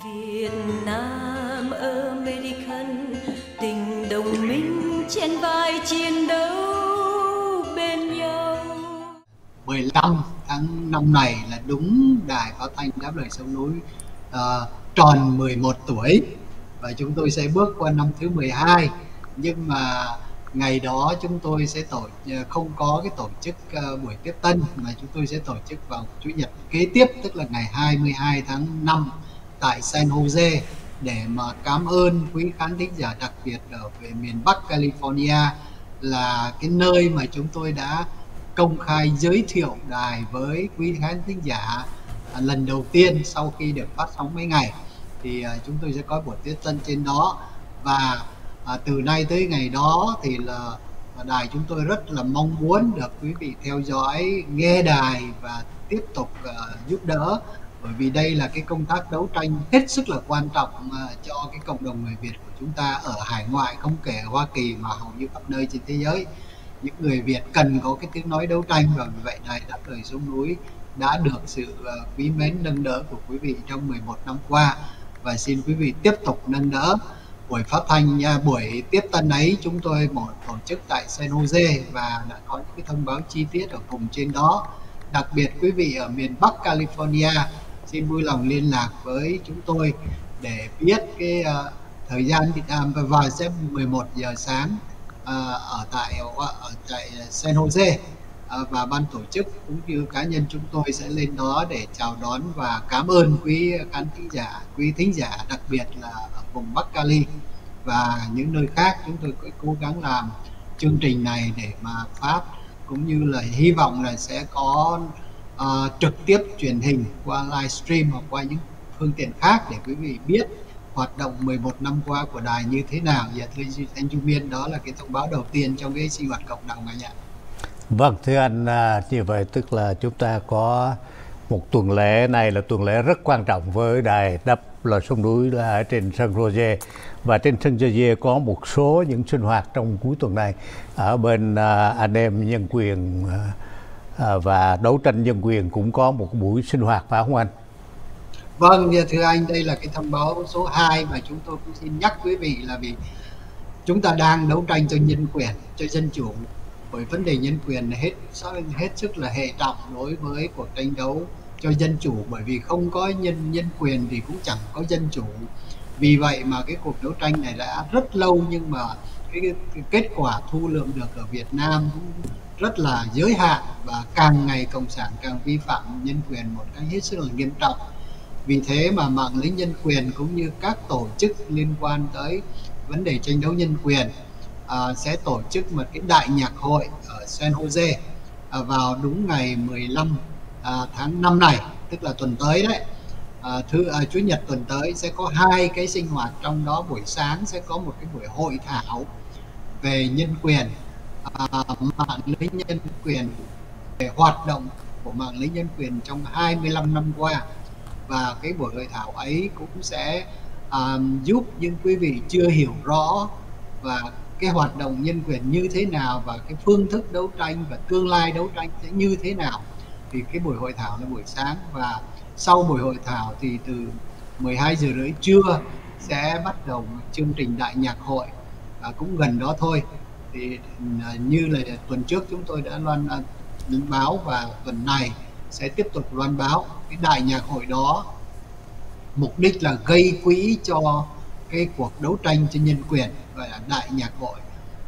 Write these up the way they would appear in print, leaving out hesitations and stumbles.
Việt Nam American, tình đồng minh trên vai chiến đấu bên nhau. 15 tháng 5 này là đúng Đài Phát thanh Đáp Lời Sông Núi tròn 11 tuổi và chúng tôi sẽ bước qua năm thứ 12. Nhưng mà ngày đó chúng tôi sẽ không có cái tổ chức buổi tiếp tân, mà chúng tôi sẽ tổ chức vào Chủ nhật kế tiếp, tức là ngày 22 tháng 5 tại San Jose, để mà cảm ơn quý khán thính giả đặc biệt ở về miền Bắc California, là cái nơi mà chúng tôi đã công khai giới thiệu đài với quý khán thính giả lần đầu tiên sau khi được phát sóng mấy ngày. Thì chúng tôi sẽ có buổi tiếp tân trên đó, và từ nay tới ngày đó thì là đài chúng tôi rất là mong muốn được quý vị theo dõi, nghe đài và tiếp tục giúp đỡ, bởi vì đây là cái công tác đấu tranh hết sức là quan trọng cho cái cộng đồng người Việt của chúng ta ở hải ngoại, không kể ở Hoa Kỳ mà hầu như khắp nơi trên thế giới. Những người Việt cần có cái tiếng nói đấu tranh, và vì vậy Đài Đáp Lời Sông Núi đã được sự quý mến nâng đỡ của quý vị trong 11 năm qua, và xin quý vị tiếp tục nâng đỡ. Buổi phát thanh, buổi tiếp tân ấy chúng tôi tổ chức tại San Jose và đã có những cái thông báo chi tiết ở vùng trên đó. Đặc biệt quý vị ở miền Bắc California xin vui lòng liên lạc với chúng tôi để biết cái thời gian vào sẽ 11 giờ sáng ở tại San Jose, và ban tổ chức cũng như cá nhân chúng tôi sẽ lên đó để chào đón và cảm ơn quý khán thính giả, quý thính giả đặc biệt là ở vùng Bắc Cali và những nơi khác. Chúng tôi cũng cố gắng làm chương trình này để mà phát, cũng như là hy vọng là sẽ có trực tiếp truyền hình qua livestream hoặc qua những phương tiện khác để quý vị biết hoạt động 11 năm qua của đài như thế nào. Dạ thưa anh Trung Biên, đó là cái thông báo đầu tiên trong cái sinh hoạt cộng đồng anh ạ. Vâng, thưa anh, như vậy tức là chúng ta có một tuần lễ này là tuần lễ rất quan trọng với Đài Đáp Lời Sông Núi là ở trên San Jose, và trên San Jose có một số những sinh hoạt trong cuối tuần này ở bên anh em nhân quyền và đấu tranh nhân quyền cũng có một buổi sinh hoạt, phải không anh? Vâng, thưa anh, đây là cái thông báo số 2 mà chúng tôi cũng xin nhắc quý vị, là vì chúng ta đang đấu tranh cho nhân quyền, cho dân chủ, bởi vấn đề nhân quyền hết sức là hệ trọng đối với cuộc tranh đấu cho dân chủ, bởi vì không có nhân quyền thì cũng chẳng có dân chủ. Vì vậy mà cái cuộc đấu tranh này đã rất lâu, nhưng mà cái kết quả thu lượm được ở Việt Nam cũng rất là giới hạn, và càng ngày cộng sản càng vi phạm nhân quyền một cách hết sức là nghiêm trọng. Vì thế mà mạng lưới nhân quyền cũng như các tổ chức liên quan tới vấn đề tranh đấu nhân quyền sẽ tổ chức một cái đại nhạc hội ở San Jose vào đúng ngày 15 tháng 5 này, tức là tuần tới đấy. Chủ nhật tuần tới sẽ có 2 cái sinh hoạt, trong đó buổi sáng sẽ có một cái buổi hội thảo về nhân quyền, mạng lưới nhân quyền, về hoạt động của mạng lưới nhân quyền trong 25 năm qua. Và cái buổi hội thảo ấy cũng sẽ giúp những quý vị chưa hiểu rõ và cái hoạt động nhân quyền như thế nào, và cái phương thức đấu tranh và tương lai đấu tranh sẽ như thế nào. Thì cái buổi hội thảo là buổi sáng, và sau buổi hội thảo thì từ 12 giờ rưỡi trưa sẽ bắt đầu chương trình đại nhạc hội, cũng gần đó thôi. Thì như là tuần trước chúng tôi đã loan báo, và tuần này sẽ tiếp tục loan báo cái đại nhạc hội đó. Mục đích là gây quỹ cho cái cuộc đấu tranh cho nhân quyền, và đại nhạc hội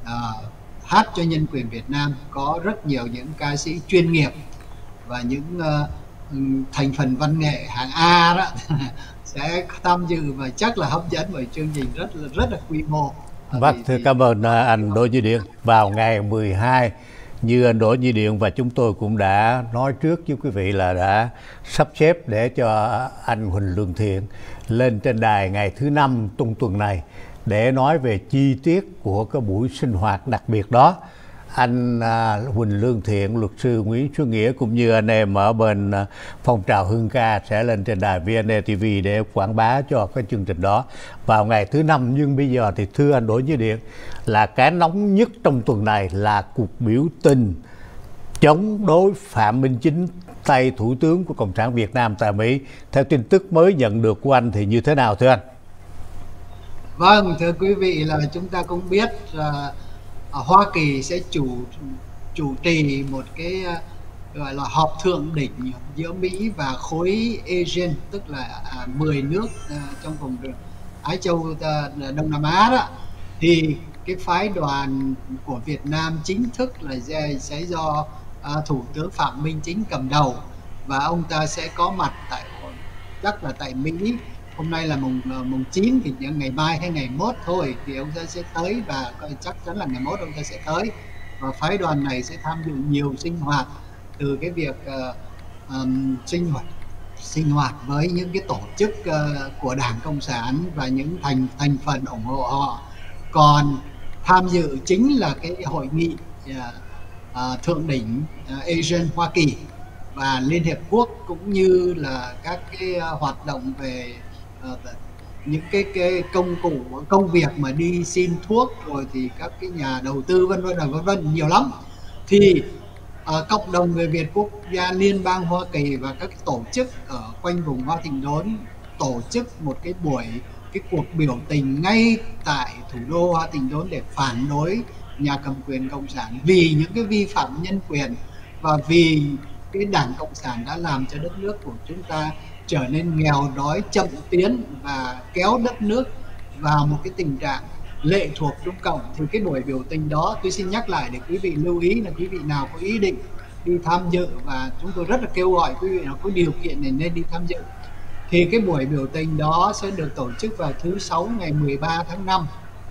hát cho nhân quyền Việt Nam. Có rất nhiều những ca sĩ chuyên nghiệp và những thành phần văn nghệ hạng A đó sẽ tham dự, và chắc là hấp dẫn bởi chương trình rất là quy mô. Vâng, thưa cảm ơn anh Đỗ Như Điện. Vào ngày 12, như anh Đỗ Như Điện và chúng tôi cũng đã nói trước với quý vị là đã sắp xếp để cho anh Huỳnh Lương Thiện lên trên đài ngày thứ 5 tuần này để nói về chi tiết của cái buổi sinh hoạt đặc biệt đó. Anh Huỳnh Lương Thiện, luật sư Nguyễn Xuân Nghĩa cũng như anh em ở bên phong trào Hương Ca sẽ lên trên đài VNA TV để quảng bá cho cái chương trình đó vào ngày thứ 5. Nhưng bây giờ thì thưa anh Đỗ Như Điện, là cái nóng nhất trong tuần này là cuộc biểu tình chống đối Phạm Minh Chính tay Thủ tướng của Cộng sản Việt Nam tại Mỹ. Theo tin tức mới nhận được của anh thì như thế nào thưa anh? Vâng, thưa quý vị, là chúng ta cũng biết Hoa Kỳ sẽ chủ trì một cái gọi là họp thượng đỉnh giữa Mỹ và khối ASEAN, tức là 10 nước trong vùng Á Châu Đông Nam Á đó. Thì cái phái đoàn của Việt Nam chính thức là sẽ do Thủ tướng Phạm Minh Chính cầm đầu, và ông ta sẽ có mặt chắc là tại Mỹ. Hôm nay là mùng 9 thì ngày mai hay ngày mốt thôi thì ông ta sẽ tới, và chắc chắn là ngày mốt ông ta sẽ tới. Và phái đoàn này sẽ tham dự nhiều sinh hoạt, từ cái việc sinh hoạt với những cái tổ chức của Đảng Cộng sản và những thành phần ủng hộ họ. Còn tham dự chính là cái hội nghị thượng đỉnh ASEAN Hoa Kỳ và Liên Hiệp Quốc, cũng như là các cái hoạt động về những cái công việc mà đi xin thuốc, rồi thì các cái nhà đầu tư vân vân nhiều lắm. Thì cộng đồng người Việt quốc gia Liên bang Hoa Kỳ và các tổ chức ở quanh vùng Hoa Thịnh Đốn tổ chức một cái cuộc biểu tình ngay tại thủ đô Hoa Thịnh Đốn để phản đối nhà cầm quyền Cộng sản vì những cái vi phạm nhân quyền, và vì cái Đảng Cộng sản đã làm cho đất nước của chúng ta trở nên nghèo đói, chậm tiến và kéo đất nước vào một cái tình trạng lệ thuộc Trung Cộng. Thì cái buổi biểu tình đó, tôi xin nhắc lại để quý vị lưu ý, là quý vị nào có ý định đi tham dự, và chúng tôi rất là kêu gọi quý vị nào có điều kiện này nên đi tham dự, thì cái buổi biểu tình đó sẽ được tổ chức vào thứ Sáu ngày 13 tháng 5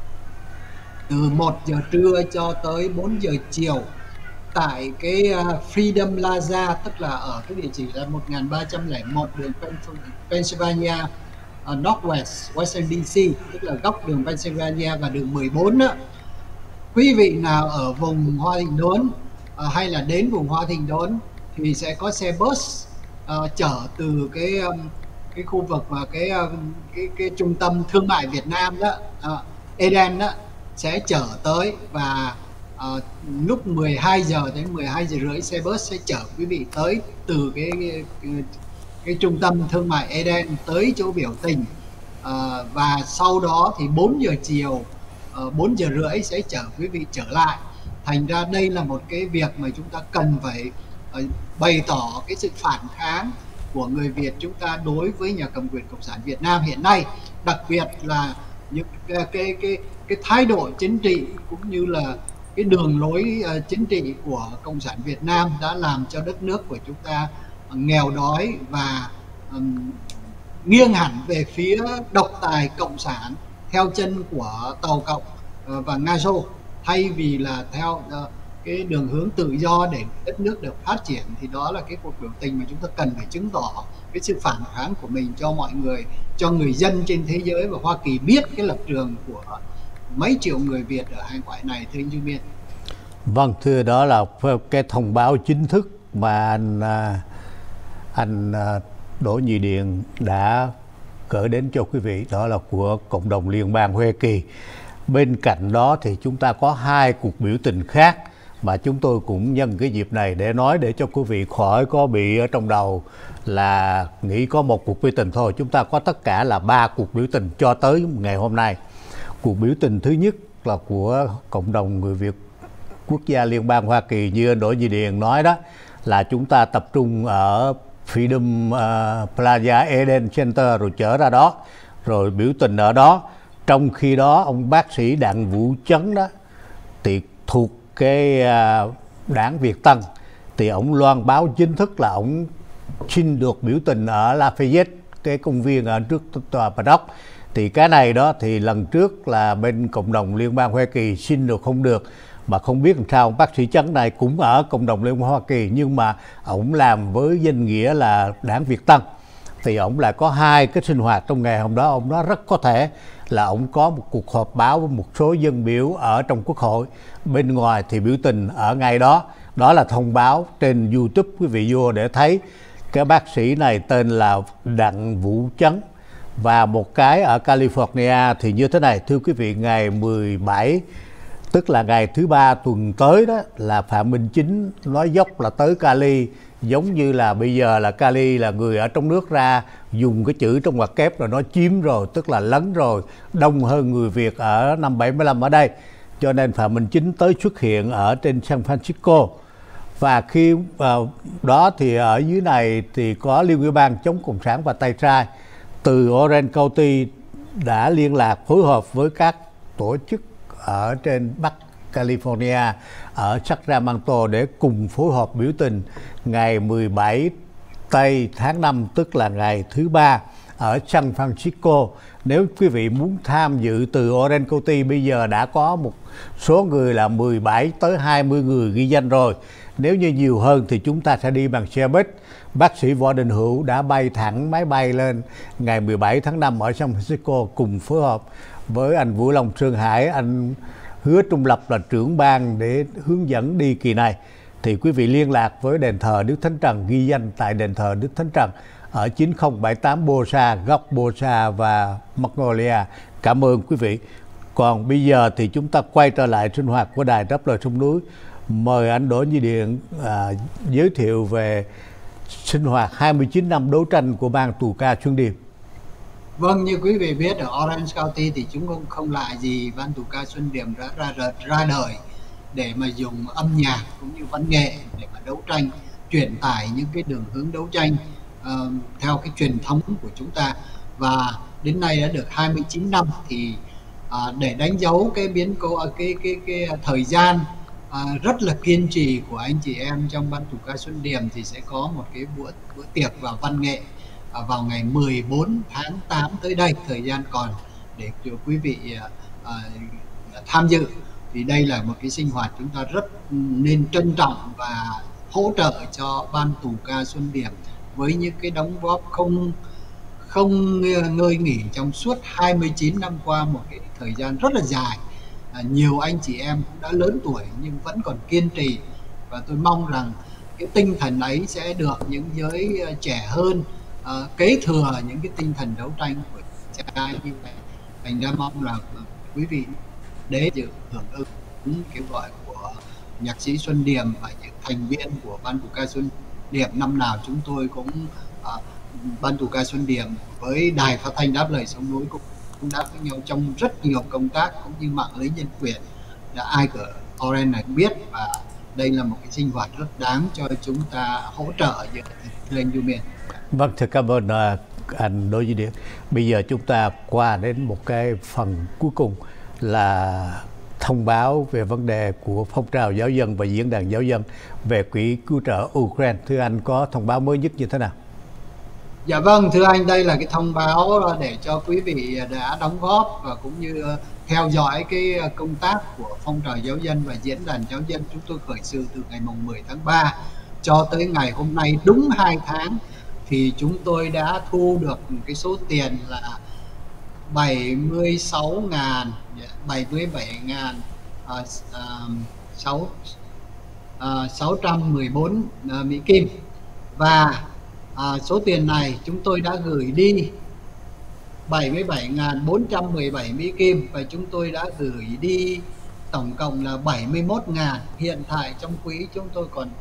từ 1 giờ trưa cho tới 4 giờ chiều tại cái Freedom Plaza, tức là ở cái địa chỉ là 1301 đường Pennsylvania Northwest, Washington DC, tức là góc đường Pennsylvania và đường 14 đó. Quý vị nào ở vùng Hoa Thịnh Đốn hay là đến vùng Hoa Thịnh Đốn thì sẽ có xe bus chở từ cái khu vực và cái trung tâm thương mại Việt Nam đó, Eden đó, sẽ chở tới, và lúc 12 giờ đến 12 giờ rưỡi xe bus sẽ chở quý vị tới từ cái trung tâm thương mại Eden tới chỗ biểu tình, và sau đó thì 4 giờ chiều 4 giờ rưỡi sẽ chở quý vị trở lại. Thành ra đây là một cái việc mà chúng ta cần phải bày tỏ cái sự phản kháng của người Việt chúng ta đối với nhà cầm quyền Cộng sản Việt Nam hiện nay, đặc biệt là những cái thái độ chính trị cũng như là cái đường lối chính trị của Cộng sản Việt Nam đã làm cho đất nước của chúng ta nghèo đói và nghiêng hẳn về phía độc tài cộng sản theo chân của Tàu Cộng và Nga Xô, thay vì là theo cái đường hướng tự do để đất nước được phát triển. Thì đó là cái cuộc biểu tình mà chúng ta cần phải chứng tỏ cái sự phản kháng của mình cho mọi người, cho người dân trên thế giới và Hoa Kỳ biết cái lập trường của mấy triệu người Việt ở hải ngoại này, thưa anh Duy Miên. Vâng, thưa, đó là cái thông báo chính thức mà anh Đỗ Nhị Điền đã gửi đến cho quý vị, đó là của cộng đồng Liên bang Hoa Kỳ. Bên cạnh đó thì chúng ta có 2 cuộc biểu tình khác mà chúng tôi cũng nhân cái dịp này để nói, để cho quý vị khỏi có bị ở trong đầu là nghĩ có một cuộc biểu tình thôi. Chúng ta có tất cả là 3 cuộc biểu tình cho tới ngày hôm nay. Cuộc biểu tình thứ nhất là của cộng đồng người Việt quốc gia Liên bang Hoa Kỳ, như anh Đỗ Nhị Điền nói đó, là chúng ta tập trung ở Freedom Plaza Eden Center rồi trở ra đó, rồi biểu tình ở đó. Trong khi đó ông bác sĩ Đặng Vũ Trấn đó thì thuộc cái đảng Việt Tân, thì ông loan báo chính thức là ông xin được biểu tình ở Lafayette, cái công viên ở trước tòa Bà Đốc. Thì cái này đó thì lần trước là bên cộng đồng Liên bang Hoa Kỳ xin được không được, mà không biết làm sao ông bác sĩ Trấn này cũng ở cộng đồng Liên bang Hoa Kỳ, nhưng mà ông làm với danh nghĩa là đảng Việt Tân. Thì ông lại có 2 cái sinh hoạt trong ngày hôm đó. Ông nói rất có thể là ông có một cuộc họp báo với một số dân biểu ở trong Quốc hội, bên ngoài thì biểu tình ở ngày đó. Đó là thông báo trên YouTube, quý vị vô để thấy. Cái bác sĩ này tên là Đặng Vũ Trấn. Và một cái ở California thì như thế này, thưa quý vị, ngày 17, tức là ngày thứ 3 tuần tới đó, là Phạm Minh Chính nói dốc là tới Cali giống như là bây giờ là Cali là người ở trong nước ra dùng cái chữ trong ngoặc kép rồi nó chiếm rồi, tức là lấn rồi, đông hơn người Việt ở năm 75 ở đây. Cho nên Phạm Minh Chính tới xuất hiện ở trên San Francisco. Và khi đó thì ở dưới này thì có Liên ủy ban chống Cộng sản và tay sai từ Orange County đã liên lạc phối hợp với các tổ chức ở trên Bắc California ở Sacramento để cùng phối hợp biểu tình ngày 17 tây tháng 5, tức là ngày thứ Ba ở San Francisco. Nếu quý vị muốn tham dự từ Orange County, bây giờ đã có một số người là 17 tới 20 người ghi danh rồi. Nếu như nhiều hơn thì chúng ta sẽ đi bằng xe buýt. Bác sĩ Võ Đình Hữu đã bay thẳng máy bay lên ngày 17 tháng 5 ở San Francisco cùng phối hợp với anh Vũ Long Sơn Hải, anh Hứa Trung Lập là trưởng ban để hướng dẫn đi kỳ này. Thì quý vị liên lạc với đền thờ Đức Thánh Trần, ghi danh tại đền thờ Đức Thánh Trần ở 9078 Bosa, góc Bosa và Magnolia. Cảm ơn quý vị. Còn bây giờ thì chúng ta quay trở lại sinh hoạt của Đài Đáp Lời Sông Núi. Mời anh Đỗ Như Điện giới thiệu về sinh hoạt 29 năm đấu tranh của ban tù ca Xuân Điềm. Vâng, như quý vị biết, ở Orange County thì chúng không lạ gì ban tù ca Xuân Điềm đã ra đời để mà dùng âm nhạc cũng như văn nghệ để mà đấu tranh, truyền tải những cái đường hướng đấu tranh theo cái truyền thống của chúng ta. Và đến nay đã được 29 năm thì để đánh dấu cái biến cố cái thời gian rất là kiên trì của anh chị em trong ban tù ca Xuân Điềm thì sẽ có một cái bữa tiệc và văn nghệ vào ngày 14 tháng 8 tới đây. Thời gian còn để cho quý vị tham dự. Thì đây là một cái sinh hoạt chúng ta rất nên trân trọng và hỗ trợ cho ban tù ca Xuân Điềm với những cái đóng góp không ngơi nghỉ trong suốt 29 năm qua, một cái thời gian rất là dài. Nhiều anh chị em cũng đã lớn tuổi nhưng vẫn còn kiên trì, và tôi mong rằng cái tinh thần ấy sẽ được những giới trẻ hơn kế thừa những cái tinh thần đấu tranh của cha như vậy. Thành ra mong là quý vị để dự hưởng ứng kêu gọi của nhạc sĩ Xuân Điềm và những thành viên của ban tù ca Xuân Điềm. Năm nào chúng tôi cũng ban tù ca Xuân Điềm với Đài Phát thanh Đáp Lời Sông Núi cũng đã với nhau trong rất nhiều công tác cũng như mạng lưới nhân quyền, ai ở Orange này cũng biết. Và đây là một cái sinh hoạt rất đáng cho chúng ta hỗ trợ thưa anh Du Miền. Vâng, thưa cảm ơn anh Đỗ Duy Điển. Bây giờ chúng ta qua đến một cái phần cuối cùng là thông báo về vấn đề của phong trào giáo dân và diễn đàn giáo dân về quỹ cứu trợ Ukraine. Thưa anh, có thông báo mới nhất như thế nào? Dạ vâng, thưa anh, đây là cái thông báo để cho quý vị đã đóng góp và cũng như theo dõi cái công tác của phong trào giáo dân và diễn đàn giáo dân. Chúng tôi khởi sự từ ngày mùng 10 tháng 3 cho tới ngày hôm nay đúng 2 tháng thì chúng tôi đã thu được cái số tiền là 77.614 Mỹ Kim. Và số tiền này chúng tôi đã gửi đi 77.417 Mỹ Kim và chúng tôi đã gửi đi tổng cộng là 71.000. Hiện tại trong quỹ chúng tôi còn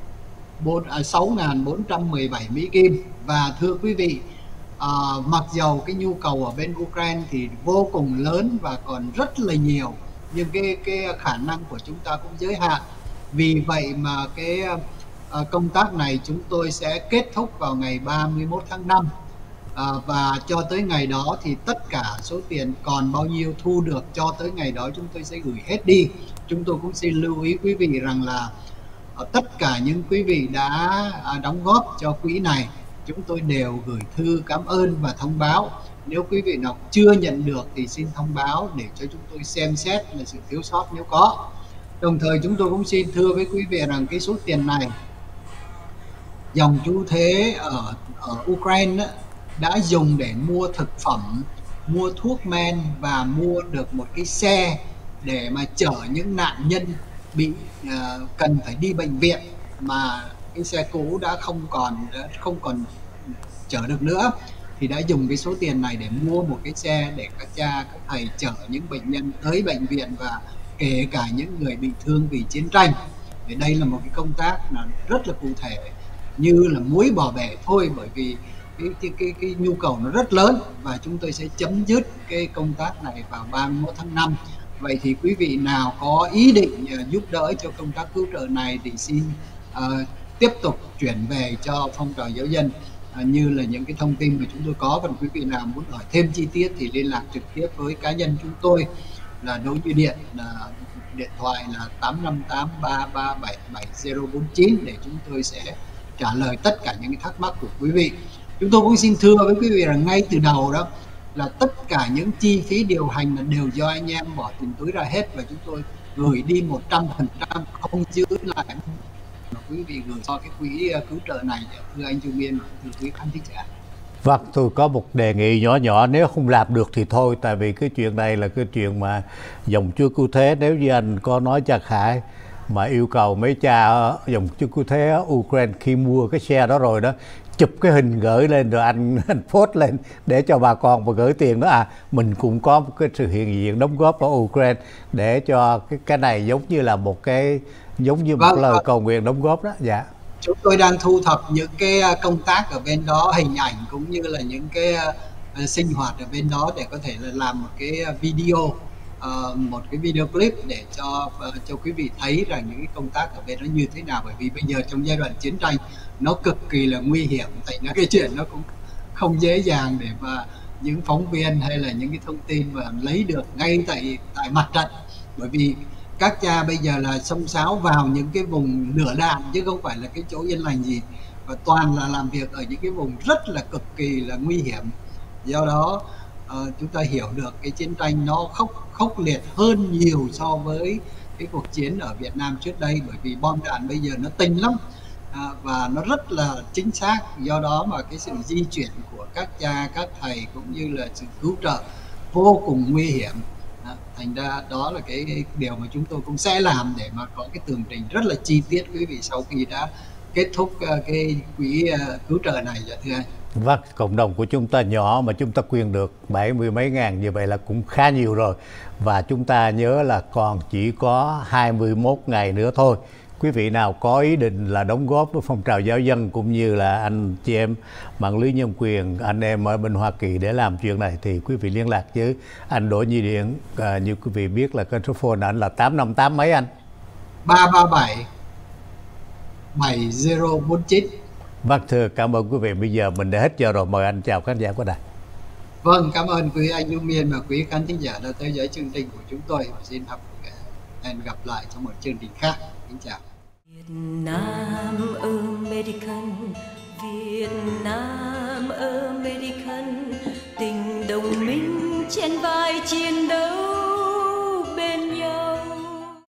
6.417 Mỹ Kim. Và thưa quý vị, mặc dầu cái nhu cầu ở bên Ukraine thì vô cùng lớn và còn rất là nhiều, nhưng cái khả năng của chúng ta cũng giới hạn. Vì vậy mà cái công tác này chúng tôi sẽ kết thúc vào ngày 31 tháng 5. Và cho tới ngày đó thì tất cả số tiền còn bao nhiêu thu được cho tới ngày đó chúng tôi sẽ gửi hết đi. Chúng tôi cũng xin lưu ý quý vị rằng là tất cả những quý vị đã đóng góp cho quỹ này, chúng tôi đều gửi thư cảm ơn và thông báo. Nếu quý vị nào chưa nhận được thì xin thông báo để cho chúng tôi xem xét là sự thiếu sót nếu có. Đồng thời chúng tôi cũng xin thưa với quý vị rằng cái số tiền này dòng chú thế ở Ukraine đã dùng để mua thực phẩm, mua thuốc men và mua được một cái xe để mà chở những nạn nhân bị cần phải đi bệnh viện, mà cái xe cũ đã không còn chở được nữa, thì đã dùng cái số tiền này để mua một cái xe để các cha các thầy chở những bệnh nhân tới bệnh viện và kể cả những người bị thương vì chiến tranh. Vì đây là một cái công tác là rất là cụ thể như là muối bỏ bể thôi, bởi vì cái nhu cầu nó rất lớn, và chúng tôi sẽ chấm dứt cái công tác này vào 31 tháng 5. Vậy thì quý vị nào có ý định giúp đỡ cho công tác cứu trợ này thì xin tiếp tục chuyển về cho phong trào giáo dân như là những cái thông tin mà chúng tôi có. Còn quý vị nào muốn hỏi thêm chi tiết thì liên lạc trực tiếp với cá nhân chúng tôi là Đỗ Như Điện, điện thoại là 858-337-7049 để chúng tôi sẽ trả lời tất cả những cái thắc mắc của quý vị. Chúng tôi cũng xin thưa với quý vị rằng ngay từ đầu đó là tất cả những chi phí điều hành là đều do anh em bỏ tiền túi ra hết, và chúng tôi gửi đi 100%, không giữ lại mà quý vị gửi cho cái quỹ cứu trợ này, thưa anh Trung Biên, thưa quý khán thính giả. Vâng, tôi có một đề nghị nhỏ nhỏ, nếu không làm được thì thôi, tại vì cái chuyện này là cái chuyện mà dòng Chúa Cứu Thế. Nếu như anh có nói cha Khải mà yêu cầu mấy cha dòng Chúa Cứu Thế ở Ukraine khi mua cái xe đó rồi đó, chụp cái hình gửi lên rồi anh post lên để cho bà con và gửi tiền đó, mình cũng có một cái sự hiện diện đóng góp ở Ukraine để cho cái này giống như là một cái một lời cầu nguyện đóng góp đó. Dạ. Chúng tôi đang thu thập những cái công tác ở bên đó, hình ảnh cũng như là những cái sinh hoạt ở bên đó để có thể là làm một cái video, một cái video clip để cho quý vị thấy rằng những cái công tác ở bên đó như thế nào. Bởi vì bây giờ trong giai đoạn chiến tranh nó cực kỳ là nguy hiểm, thành ra cái chuyện nó cũng không dễ dàng để mà những phóng viên hay là những cái thông tin mà lấy được ngay tại mặt trận. Bởi vì các cha bây giờ là xông xáo vào những cái vùng lửa đạn chứ không phải là cái chỗ yên lành gì, và toàn là làm việc ở những cái vùng rất là cực kỳ là nguy hiểm. Do đó chúng ta hiểu được cái chiến tranh nó khốc liệt hơn nhiều so với cái cuộc chiến ở Việt Nam trước đây, bởi vì bom đạn bây giờ nó tinh lắm và nó rất là chính xác. Do đó mà cái sự di chuyển của các cha, các thầy cũng như là sự cứu trợ vô cùng nguy hiểm. Thành ra đó là cái điều mà chúng tôi cũng sẽ làm để mà có cái tường trình rất là chi tiết quý vị sau khi đã kết thúc cái quỹ cứu trợ này. Dạ thưa anh. Vâng, cộng đồng của chúng ta nhỏ mà chúng ta quyên được 70 mấy ngàn như vậy là cũng khá nhiều rồi. Và chúng ta nhớ là còn chỉ có 21 ngày nữa thôi. Quý vị nào có ý định là đóng góp với phong trào giáo dân cũng như là anh chị em mạng lưới nhân quyền, anh em ở bên Hoa Kỳ để làm chuyện này thì quý vị liên lạc với anh Đỗ Như Điện. Như quý vị biết là cái số phone anh là 858 mấy anh? 337 7049. Vâng, thưa cảm ơn quý vị. Bây giờ mình đã hết giờ rồi, mời anh chào khán giả của đài. Vâng, cảm ơn quý anh Dung Miên và quý khán thính giả đã theo dõi chương trình của chúng tôi. Xin hẹn gặp lại trong một chương trình khác. Kính chào. Việt Nam American, Việt Nam American, tình đồng minh trên vai chiến đấu.